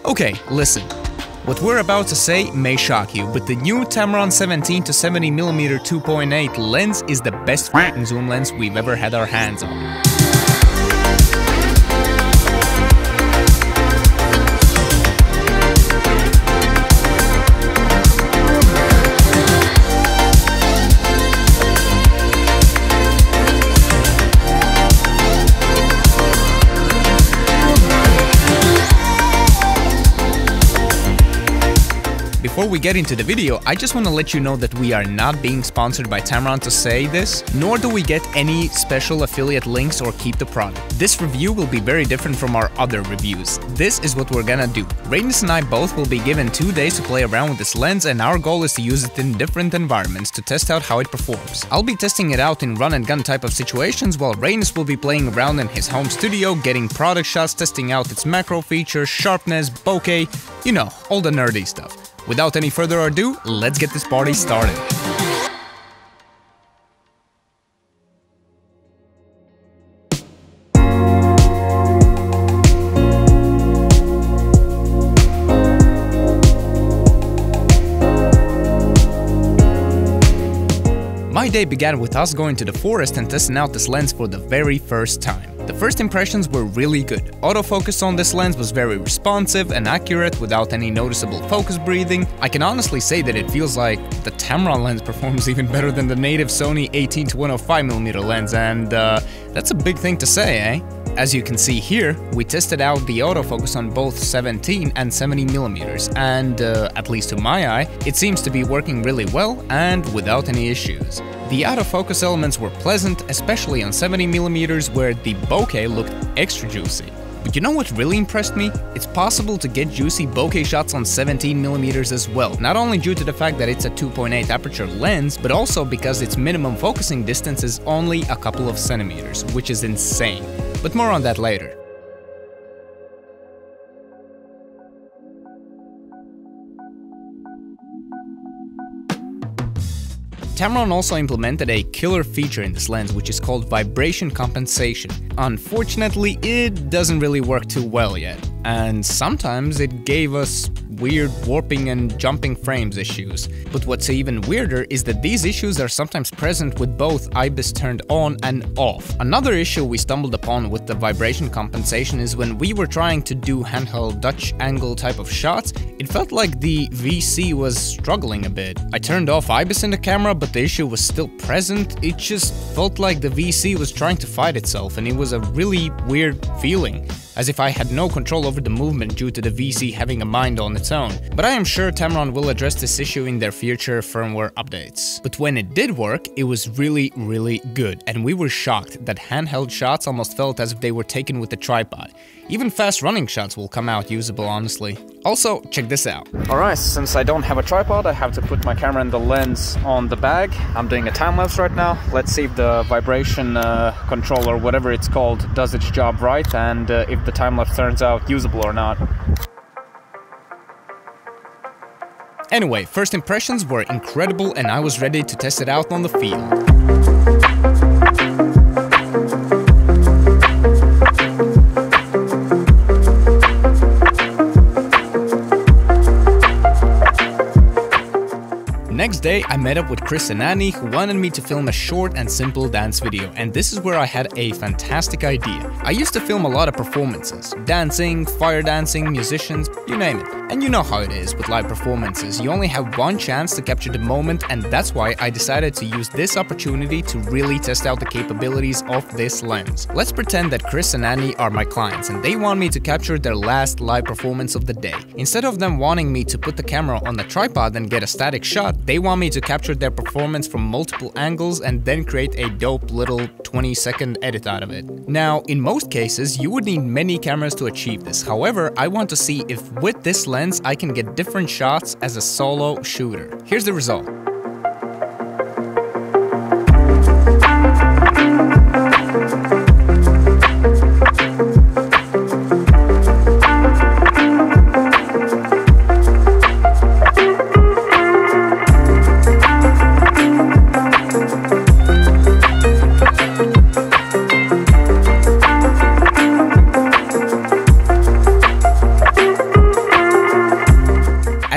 Okay, listen. What we're about to say may shock you, but the new Tamron 17 to 70mm 2.8 lens is the best f***ing zoom lens we've ever had our hands on. Before we get into the video, I just want to let you know that we are not being sponsored by Tamron to say this, nor do we get any special affiliate links or keep the product. This review will be very different from our other reviews. This is what we're gonna do. Radius and I both will be given 2 days to play around with this lens, and our goal is to use it in different environments to test out how it performs. I'll be testing it out in run and gun type of situations, while Radius will be playing around in his home studio, getting product shots, testing out its macro features, sharpness, bokeh, you know, all the nerdy stuff. Without any further ado, let's get this party started. My day began with us going to the forest and testing out this lens for the very first time. The first impressions were really good. Autofocus on this lens was very responsive and accurate without any noticeable focus breathing. I can honestly say that it feels like the Tamron lens performs even better than the native Sony 18 to 105mm lens, and that's a big thing to say, eh? As you can see here, we tested out the autofocus on both 17 and 70mm, and at least to my eye, it seems to be working really well and without any issues. The autofocus elements were pleasant, especially on 70mm where the bokeh looked extra juicy. But you know what really impressed me? It's possible to get juicy bokeh shots on 17mm as well, not only due to the fact that it's a 2.8 aperture lens, but also because its minimum focusing distance is only a couple of centimeters, which is insane. But more on that later. Tamron also implemented a killer feature in this lens, which is called vibration compensation. Unfortunately, it doesn't really work too well yet, and sometimes it gave us weird warping and jumping frames issues. But what's even weirder is that these issues are sometimes present with both IBIS turned on and off. Another issue we stumbled upon with the vibration compensation is when we were trying to do handheld Dutch angle type of shots, it felt like the VC was struggling a bit. I turned off IBIS in the camera, but the issue was still present. It just felt like the VC was trying to fight itself, and it was a really weird feeling, as if I had no control over the movement due to the VC having a mind on its own. But I am sure Tamron will address this issue in their future firmware updates. But when it did work, it was really good, and we were shocked that handheld shots almost felt as if they were taken with a tripod. Even fast running shots will come out usable, honestly. Also, check this out. Alright, since I don't have a tripod, I have to put my camera and the lens on the bag. I'm doing a time-lapse right now. Let's see if the vibration control, or whatever it's called, does its job right, and if the time-lapse turns out usable or not. Anyway, first impressions were incredible, and I was ready to test it out on the field. Next day, I met up with Chris and Annie, who wanted me to film a short and simple dance video, and this is where I had a fantastic idea. I used to film a lot of performances, dancing, fire dancing, musicians, you name it. And you know how it is with live performances, you only have one chance to capture the moment, and that's why I decided to use this opportunity to really test out the capabilities of this lens. Let's pretend that Chris and Annie are my clients, and they want me to capture their last live performance of the day. Instead of them wanting me to put the camera on the tripod and get a static shot, they want me to capture their performance from multiple angles and then create a dope little 20-second edit out of it. Now, in most cases, you would need many cameras to achieve this. However, I want to see if with this lens I can get different shots as a solo shooter. Here's the result.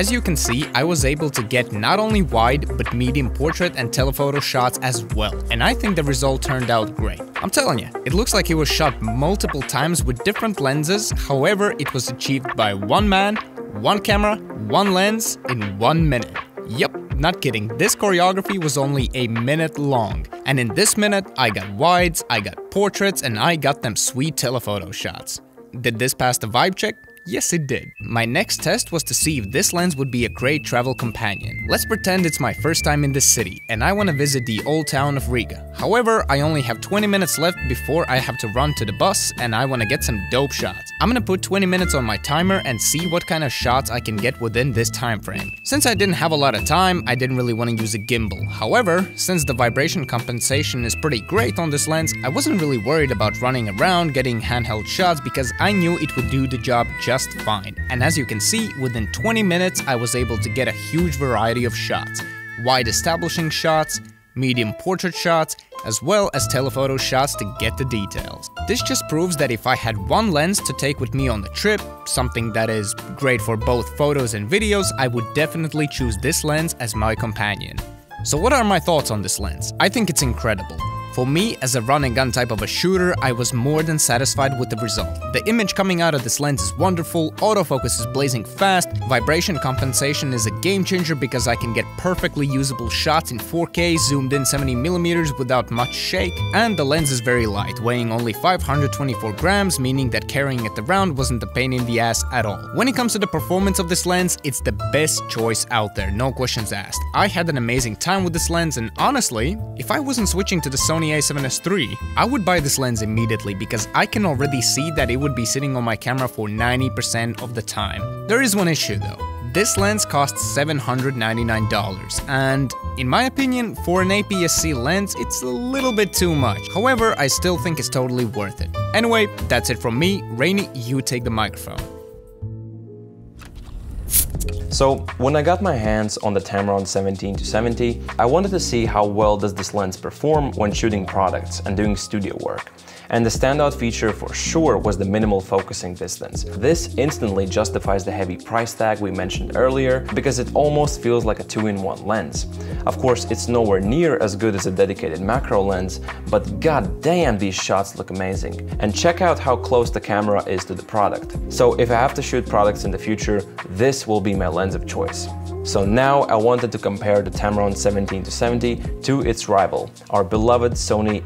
As you can see, I was able to get not only wide, but medium portrait and telephoto shots as well, and I think the result turned out great. I'm telling you, it looks like it was shot multiple times with different lenses, however, it was achieved by one man, one camera, one lens, in 1 minute. Yep, not kidding, this choreography was only a minute long, and in this minute, I got wides, I got portraits, and I got them sweet telephoto shots. Did this pass the vibe check? Yes, it did. My next test was to see if this lens would be a great travel companion. Let's pretend it's my first time in this city and I want to visit the old town of Riga. However, I only have 20 minutes left before I have to run to the bus and I want to get some dope shots. I'm gonna put 20 minutes on my timer and see what kind of shots I can get within this time frame. Since I didn't have a lot of time, I didn't really want to use a gimbal. However, since the vibration compensation is pretty great on this lens, I wasn't really worried about running around getting handheld shots because I knew it would do the job just fine. And as you can see, within 20 minutes I was able to get a huge variety of shots. Wide establishing shots, medium portrait shots, as well as telephoto shots to get the details. This just proves that if I had one lens to take with me on the trip, something that is great for both photos and videos, I would definitely choose this lens as my companion. So what are my thoughts on this lens? I think it's incredible. For me, as a run and gun type of a shooter, I was more than satisfied with the result. The image coming out of this lens is wonderful, autofocus is blazing fast, vibration compensation is a game changer because I can get perfectly usable shots in 4K zoomed in 70mm without much shake, and the lens is very light, weighing only 524 grams, meaning that carrying it around wasn't a pain in the ass at all. When it comes to the performance of this lens, it's the best choice out there, no questions asked. I had an amazing time with this lens, and honestly, if I wasn't switching to the Sony a7S III, I would buy this lens immediately because I can already see that it would be sitting on my camera for 90% of the time. There is one issue though. This lens costs $799 and, in my opinion, for an APS-C lens, it's a little bit too much. However, I still think it's totally worth it. Anyway, that's it from me. Rainy, you take the microphone. So when I got my hands on the Tamron 17-70, I wanted to see how well does this lens perform when shooting products and doing studio work. And the standout feature for sure was the minimal focusing distance. This instantly justifies the heavy price tag we mentioned earlier because it almost feels like a 2-in-1 lens. Of course, it's nowhere near as good as a dedicated macro lens, but god damn, these shots look amazing. And check out how close the camera is to the product. So if I have to shoot products in the future, this will be my lens of choice. So now I wanted to compare the Tamron 17-70 to its rival, our beloved Sony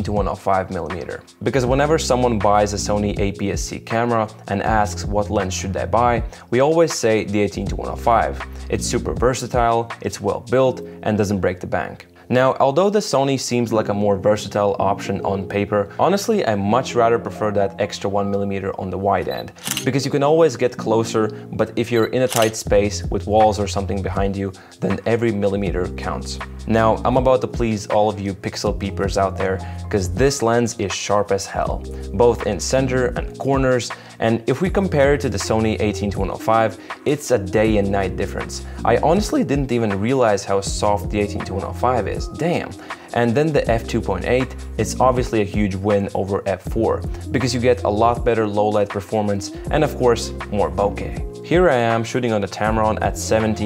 18-105mm. Because whenever someone buys a Sony APS-C camera and asks what lens should I buy, we always say the 18-105. It's super versatile, it's well built, and doesn't break the bank. Now, although the Sony seems like a more versatile option on paper, honestly I much rather prefer that extra 1mm on the wide end, because you can always get closer, but if you're in a tight space with walls or something behind you, then every millimeter counts. Now, I'm about to please all of you pixel peepers out there, because this lens is sharp as hell, both in center and corners, and if we compare it to the Sony 18-105, it's a day and night difference. I honestly didn't even realize how soft the 18-105 is, damn. And then the f2.8, it's obviously a huge win over f4, because you get a lot better low light performance and of course, more bokeh. Here I am shooting on the Tamron at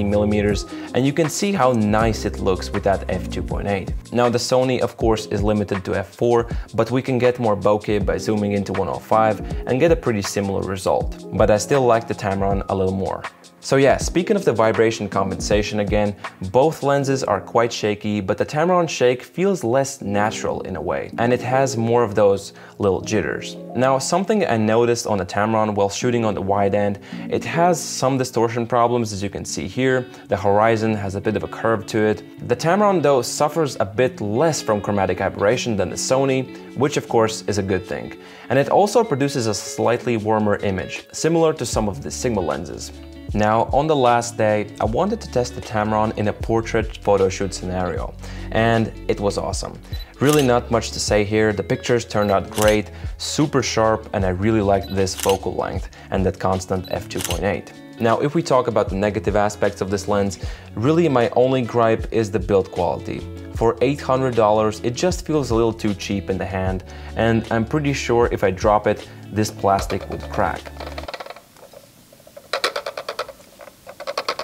17mm, and you can see how nice it looks with that f2.8. Now the Sony of course is limited to f4, but we can get more bokeh by zooming into 105 and get a pretty similar result. But I still like the Tamron a little more. So yeah, speaking of the vibration compensation again, both lenses are quite shaky, but the Tamron shake feels less natural in a way, and it has more of those little jitters. Now, something I noticed on the Tamron while shooting on the wide end, it has some distortion problems as you can see here. The horizon has a bit of a curve to it. The Tamron though suffers a bit less from chromatic aberration than the Sony, which of course is a good thing. And it also produces a slightly warmer image, similar to some of the Sigma lenses. Now, on the last day, I wanted to test the Tamron in a portrait photo shoot scenario, and it was awesome. Really not much to say here, the pictures turned out great, super sharp, and I really liked this focal length and that constant f2.8. Now, if we talk about the negative aspects of this lens, really my only gripe is the build quality. For $800, it just feels a little too cheap in the hand, and I'm pretty sure if I drop it, this plastic would crack.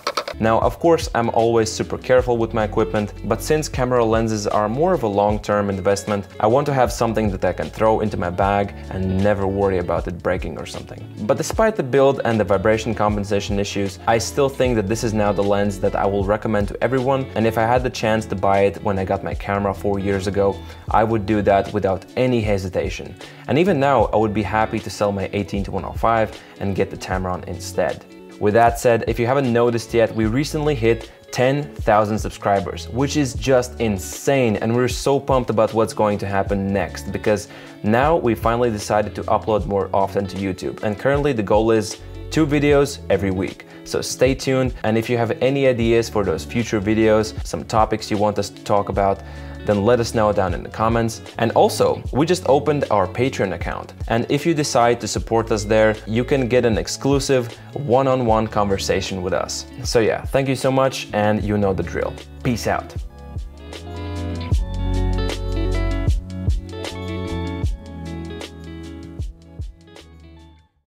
Now, of course, I'm always super careful with my equipment, but since camera lenses are more of a long-term investment, I want to have something that I can throw into my bag and never worry about it breaking or something. But despite the build and the vibration compensation issues, I still think that this is now the lens that I will recommend to everyone, and if I had the chance to buy it when I got my camera 4 years ago, I would do that without any hesitation. And even now, I would be happy to sell my 18-105 and get the Tamron instead. With that said, if you haven't noticed yet, we recently hit 10,000 subscribers, which is just insane, and we're so pumped about what's going to happen next, because now we finally decided to upload more often to YouTube, and currently the goal is 2 videos every week. So stay tuned, and if you have any ideas for those future videos, some topics you want us to talk about, then let us know down in the comments. And also, we just opened our Patreon account, and if you decide to support us there, you can get an exclusive one-on-one conversation with us. So yeah, thank you so much, and you know the drill. Peace out.